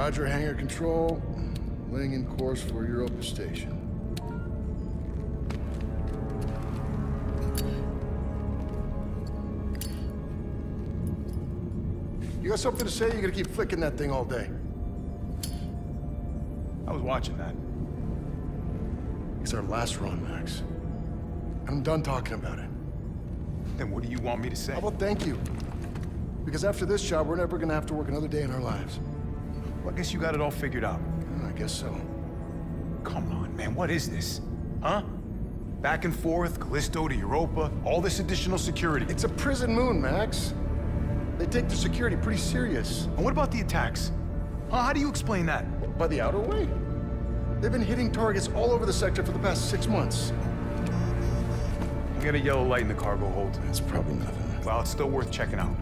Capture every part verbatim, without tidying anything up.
Roger, hangar control. Laying in course for Europa Station. You got something to say? You're gonna keep flicking that thing all day. I was watching that. It's our last run, Max. I'm done talking about it. Then what do you want me to say? How about thank you? Because after this job, we're never gonna have to work another day in our lives. Well, I guess you got it all figured out. Yeah, I guess so. Come on, man, what is this? Huh? Back and forth, Callisto to Europa, all this additional security. It's a prison moon, Max. They take their security pretty serious. And what about the attacks? Huh? How do you explain that? By the outer way. They've been hitting targets all over the sector for the past six months. You got a yellow light in the cargo hold. That's probably nothing. Well, it's still worth checking out.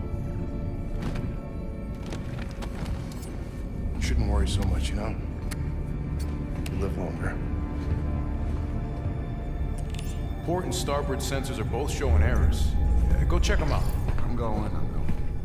You shouldn't worry so much, you know? You live longer. Port and starboard sensors are both showing errors. Uh, go check them out. I'm going, I'm going.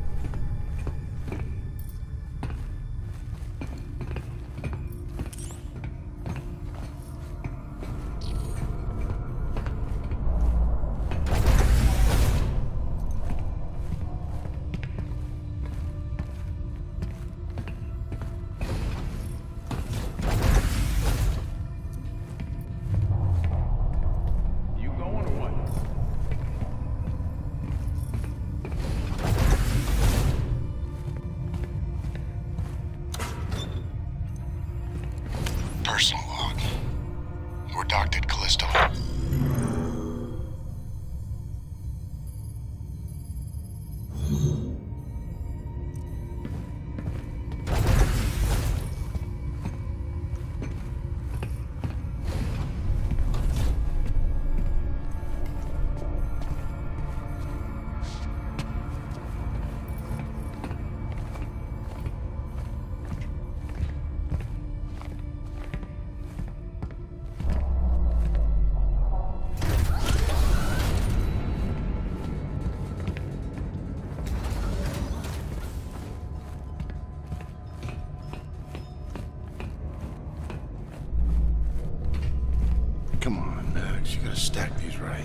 Personal log. We're docked at Callisto. Come on, Max. You gotta stack these right.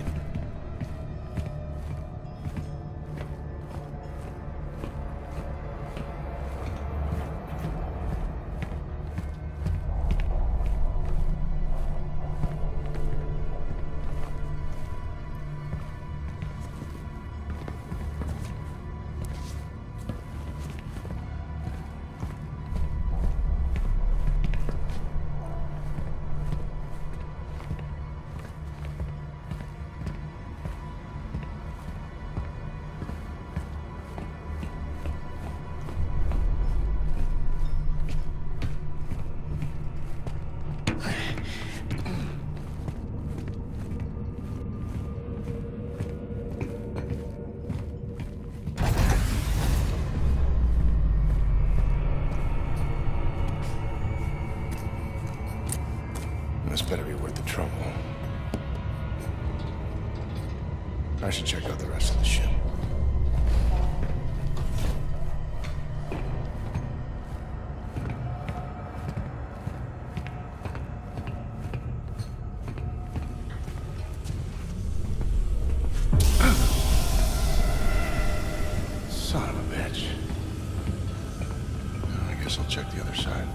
This better be worth the trouble. I should check out the rest of the ship. Son of a bitch. I guess I'll check the other side.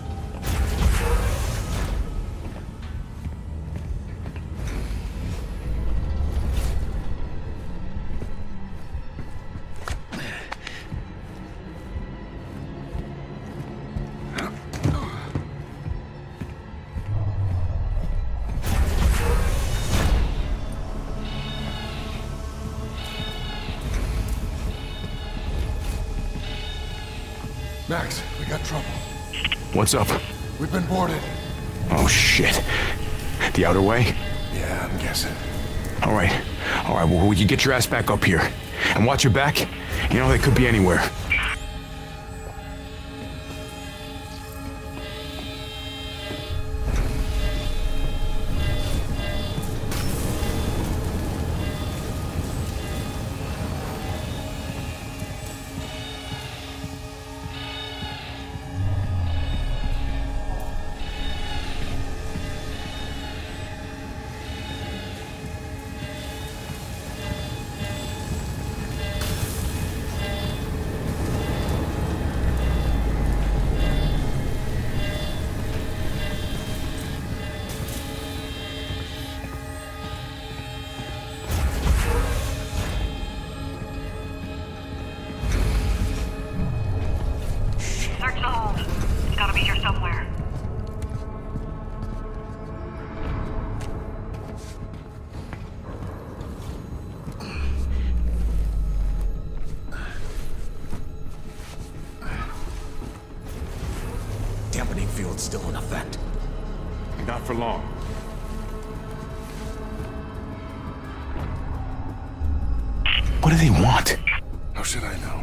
Max, we got trouble. What's up? We've been boarded. Oh, shit. The outer way? Yeah, I'm guessing. All right. All right, well, you get your ass back up here. And watch your back. You know, they could be anywhere. it's still in effect. Not for long. What do they want? How should I know?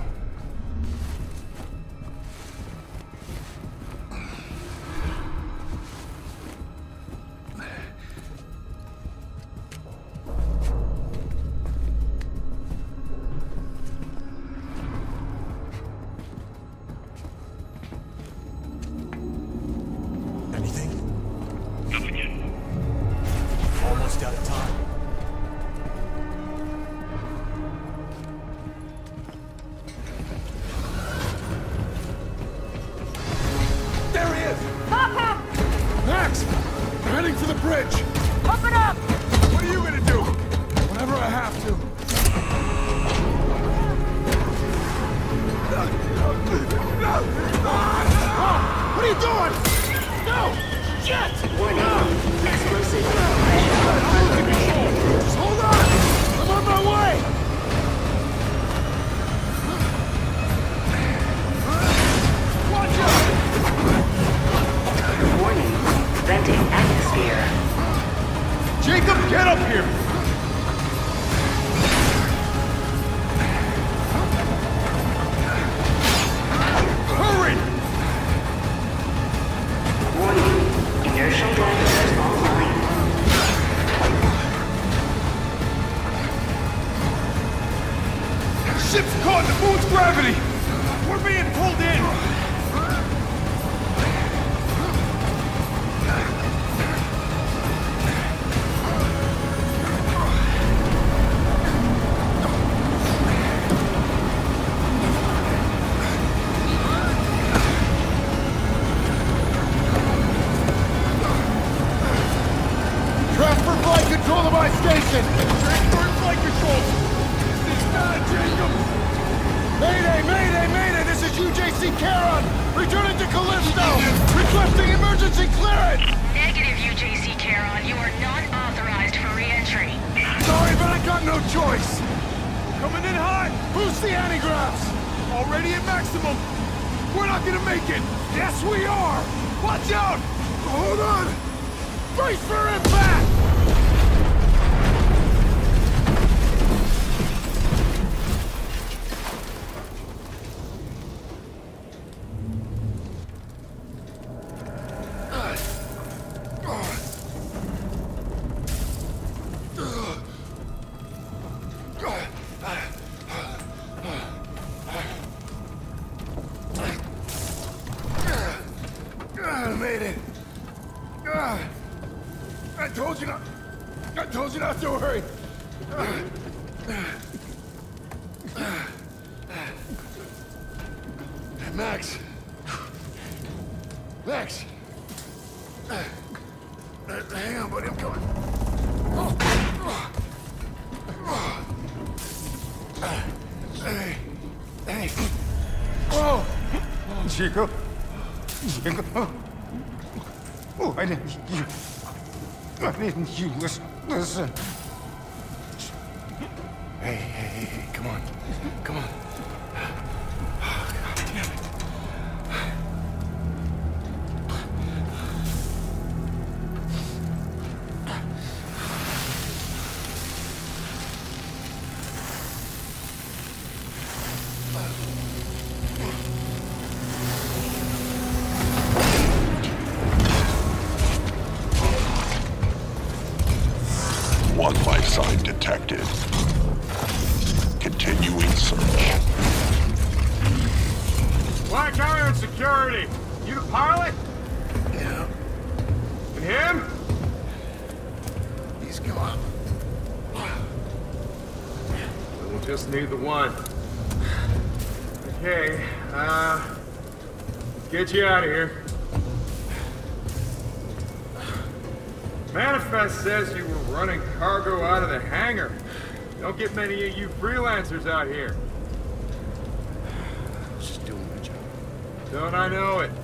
Anything? Nothing yet. Almost out of time. There he is! Papa! Max! We're heading for the bridge! Open up! What are you gonna do? Whatever I have to. What are you doing? No! Shit! Explosive. Just hold on! I'm on my way! Watch out! Warning. Venting atmosphere. Jacob, get up here! Hurry! Warning. Inertial drivers online. Ship's caught in the moon's gravity! We're being pulled in! Transfer flight control to my station! Transfer flight control! This is not Jacob! Mayday, mayday, mayday! This is U J C Charon! Returning to Callisto! Requesting emergency clearance! Negative, U J C Charon. You are not authorized for re-entry. Sorry, but I got no choice! Coming in hot! Boost the antigraphs! Already at maximum! We're not gonna make it! Yes, we are! Watch out! Hold on! Brace for impact! I made it. Ah, I told you not. I told you not to worry. Max. Max. Hang on, buddy. I'm coming. Hey. Hey. Oh. Chico? Chico? Oh, I didn't... You... I didn't... You... Listen... Listen. Hey, hey, hey, hey, come on. Come on. Oh, God damn it. One life sign detected. Continuing search. Black Iron Security! You the pilot? Yeah, And him? he's gone. We'll just need the one. Okay, uh... let's get you out of here. Manifest says you were running cargo out of the hangar. Don't get many of you freelancers out here. Just doing my job. Don't I know it?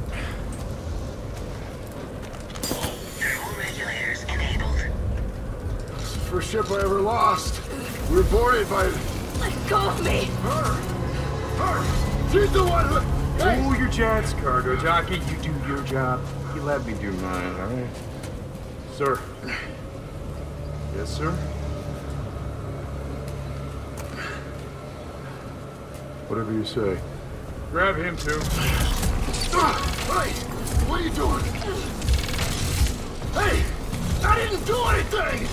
Thermal regulators enabled. This is the first ship I ever lost. We were boarded by Let go of me! her. Her. She's the one who... Cool your jets, cargo jockey. You do your job. You let me do mine, all right? Sir. Yes, sir? Whatever you say. Grab him, too. Ah, hey! What are you doing? Hey! I didn't do anything!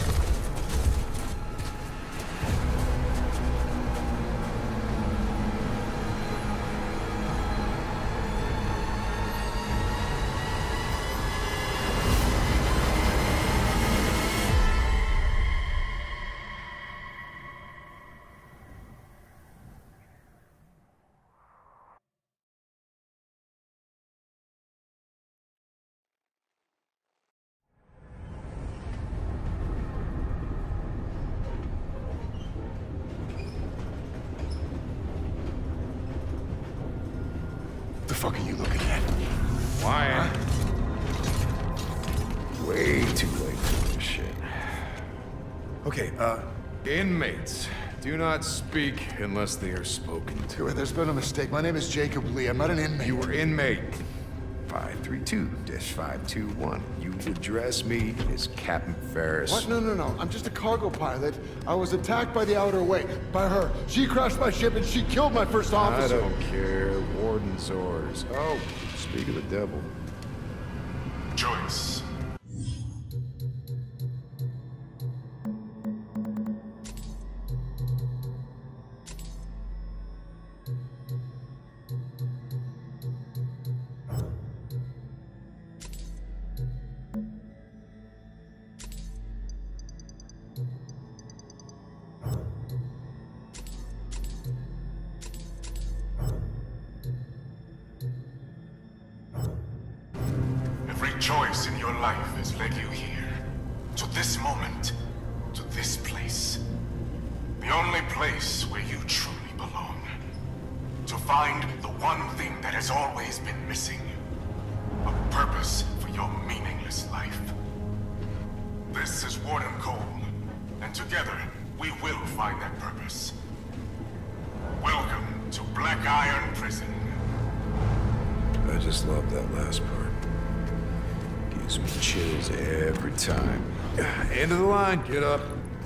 What the fuck are you looking at? Wyatt. Way too late for this shit. Okay, uh, Inmates do not speak unless they are spoken to. There's been a mistake. My name is Jacob Lee. I'm not an inmate. You were inmate five three two dash five two one. You address me as Captain Ferris. What? No, no, no. I'm just a cargo pilot. I was attacked by the Outer Way. By her. She crashed my ship and she killed my first officer. I don't care. Warden's orders. Oh, speak of the devil. Joyce. Every choice in your life has led you here. To this moment. To this place. The only place where you truly belong. To find the one thing that has always been missing. A purpose for your meaningless life. This is Warden Cole. And together, we will find that purpose. Welcome to Black Iron Prison. I just love that last part. Gives me chills every time. End of the line, get up.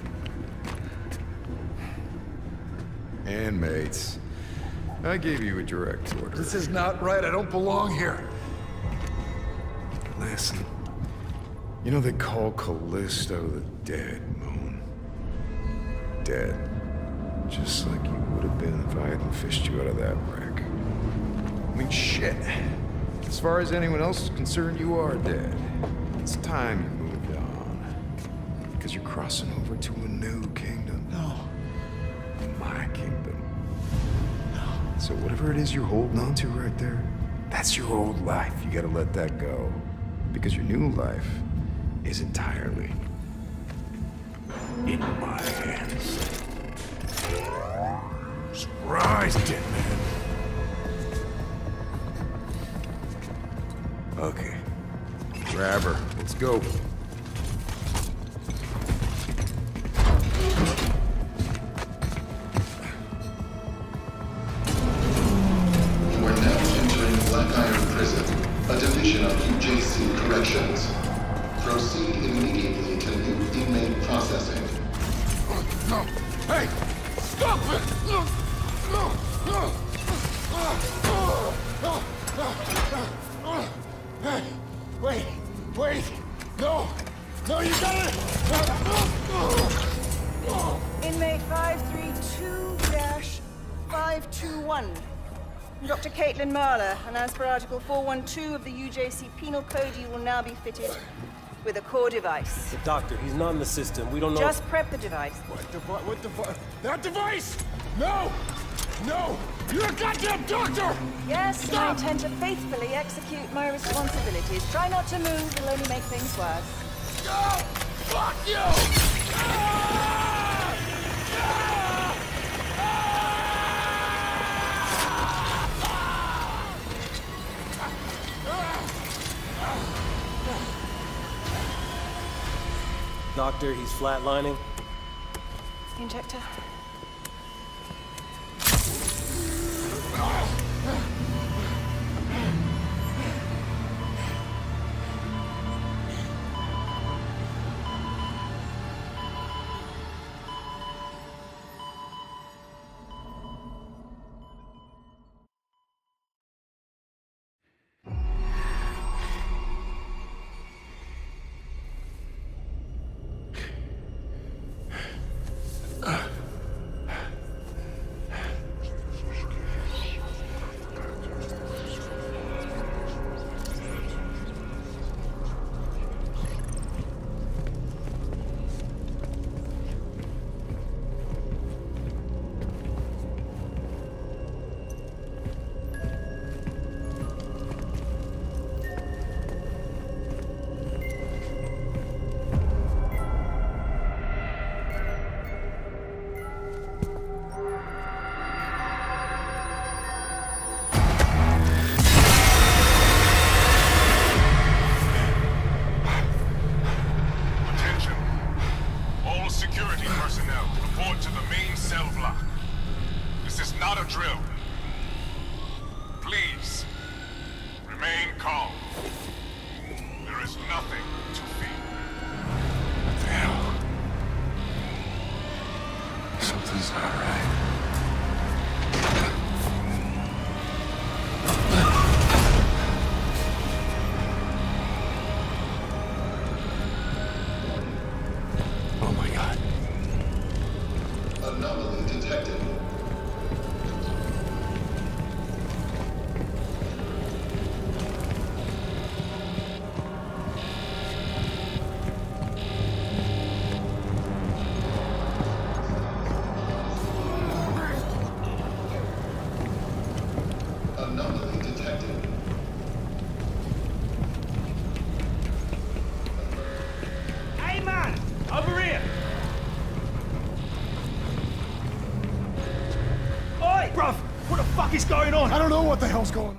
Inmates, I gave you a direct order. This is not right. I don't belong here. Listen, you know they call Callisto the dead moon. Dead. Just like you would have been if I hadn't fished you out of that wreck. I mean, shit. As far as anyone else is concerned, you are dead. It's time you moved on. Because you're crossing over to a new kingdom. No. My kingdom. No. So whatever it is you're holding on to right there, that's your old life. You gotta let that go. Because your new life is entirely in my hands. Surprise, dead man. Okay. Grab her. Let's go. You are now entering Black Iron Prison, a division of U J C Corrections. Proceed immediately to new inmate processing. No. Hey! Stop it! No! No! No! Hey! Wait! Wait! No! No, you got it! Inmate five three two dash five two one. Doctor Caitlin Marler, and as per Article four one two of the U J C Penal Code, you will now be fitted with a core device. The doctor, he's not in the system. We don't know. Just prep the device. What device? What device? That device? No! No! You're a goddamn doctor! Yes, Stop! and I intend to faithfully execute my responsibilities. Try not to move, it'll only make things worse. Oh, fuck you! Ah! Ah! Doctor, he's flatlining. not a drill. Please, remain calm. There is nothing to fear. What the hell? Something's not right. Oh my God. Anomaly detected. Anomaly detected. Hey man, over here! Oi! Bruv, what the fuck is going on? I don't know what the hell's going on.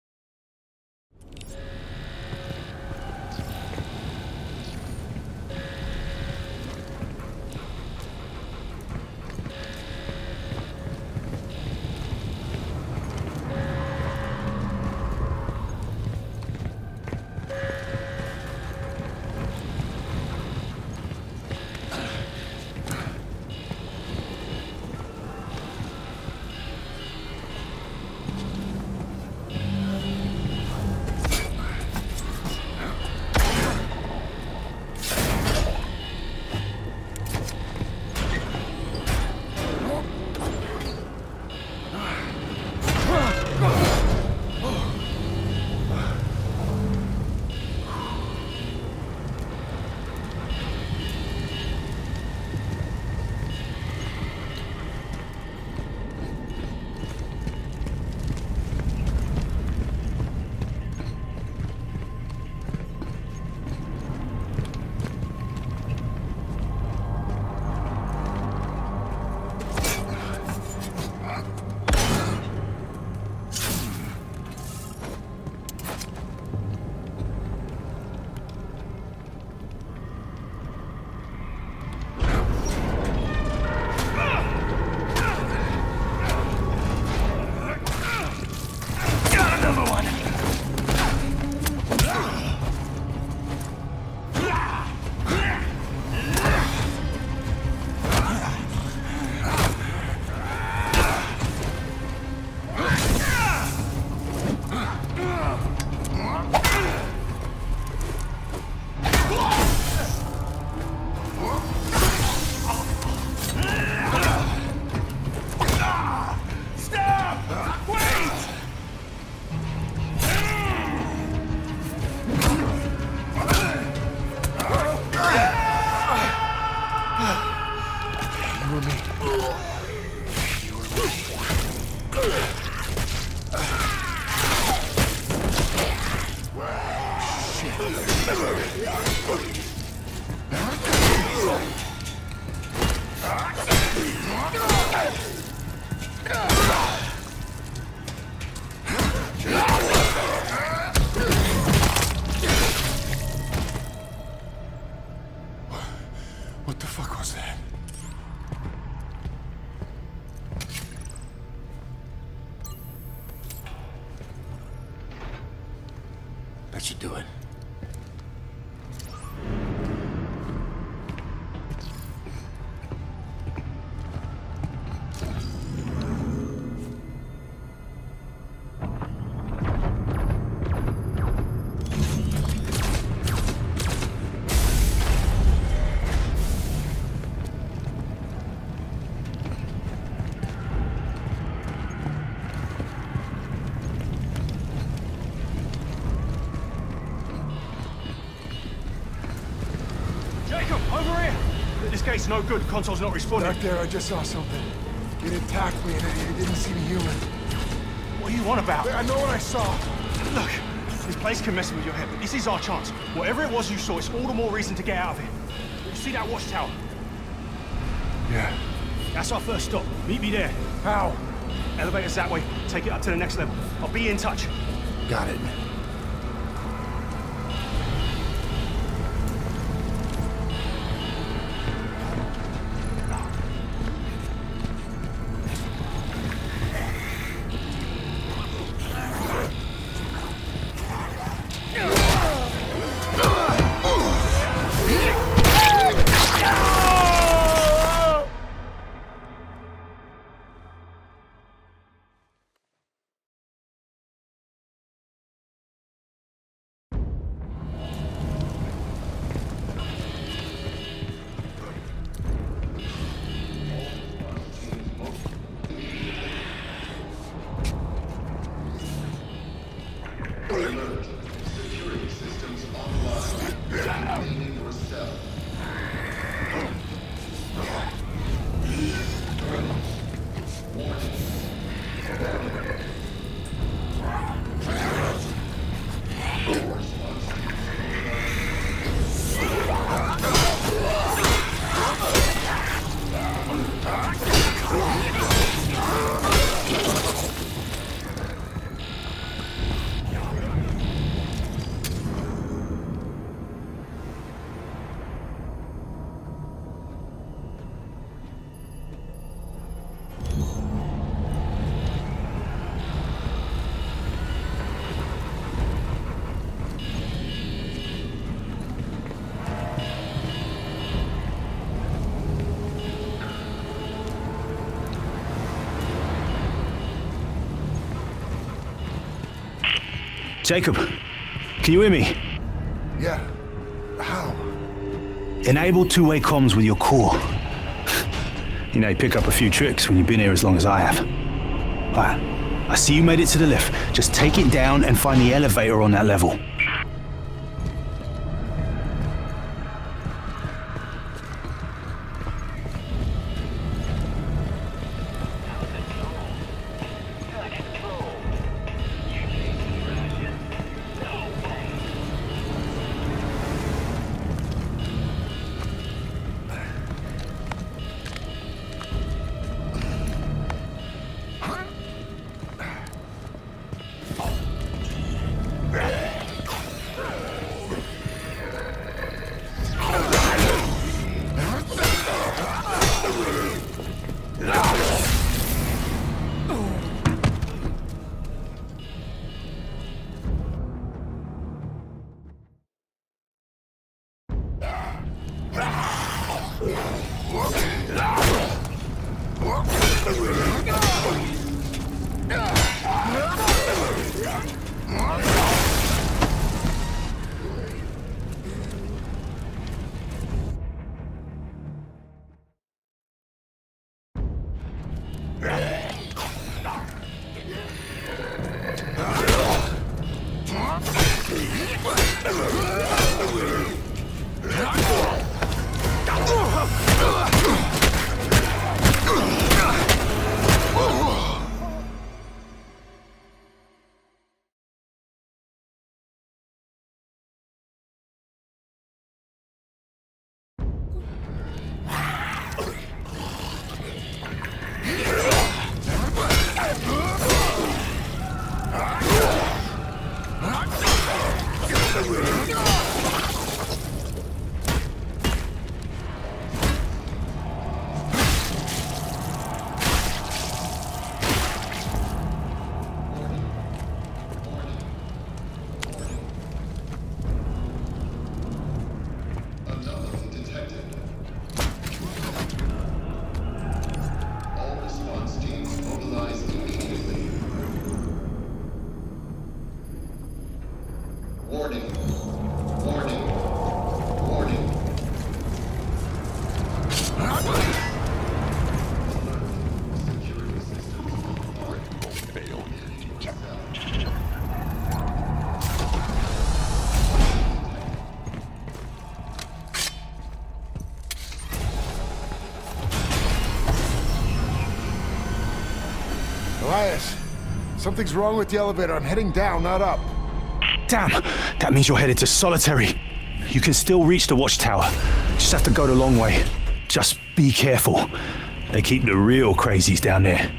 What the fuck was that? That should do it. Gate's no good. Console's not responding. Back there, I just saw something. It attacked me and it, it didn't seem human. What are you on about? I know what I saw. Look, this place can mess with your head, but this is our chance. Whatever it was you saw, it's all the more reason to get out of here. You see that watchtower? Yeah. That's our first stop. Meet me there. How? Elevator's that way. Take it up to the next level. I'll be in touch. Got it. stealth. Jacob, can you hear me? Yeah. How? Enable two-way comms with your core. You know, you pick up a few tricks when you've been here as long as I have. Right, I see you made it to the lift. Just take it down and find the elevator on that level. Elias, something's wrong with the elevator. I'm heading down, not up. Damn, that means you're headed to Solitary. You can still reach the watchtower. Just have to go the long way. Just be careful. They keep the real crazies down there.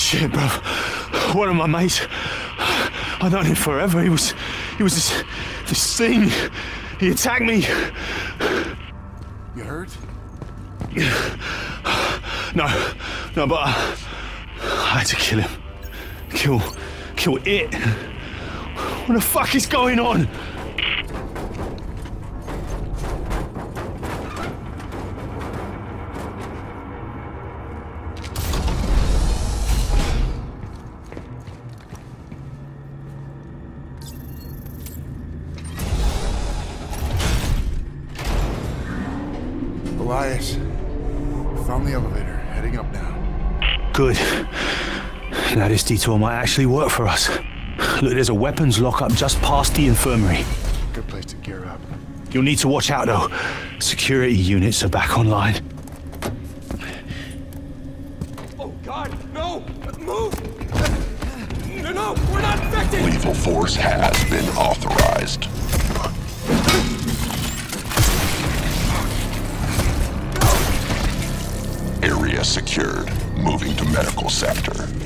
Shit, bro. One of my mates. I've known him forever. He was, he was this, this thing. He attacked me. You hurt? No, no, but I, I had to kill him. Kill, kill it. What the fuck is going on? Elias, found the elevator, heading up now. Good. Now this detour might actually work for us. Look, there's a weapons lockup just past the infirmary. Good place to gear up. You'll need to watch out, though. Security units are back online. Oh, God, no! Move! No, no, we're not infected! Lethal force has been authorized. Area secured. Moving to medical sector.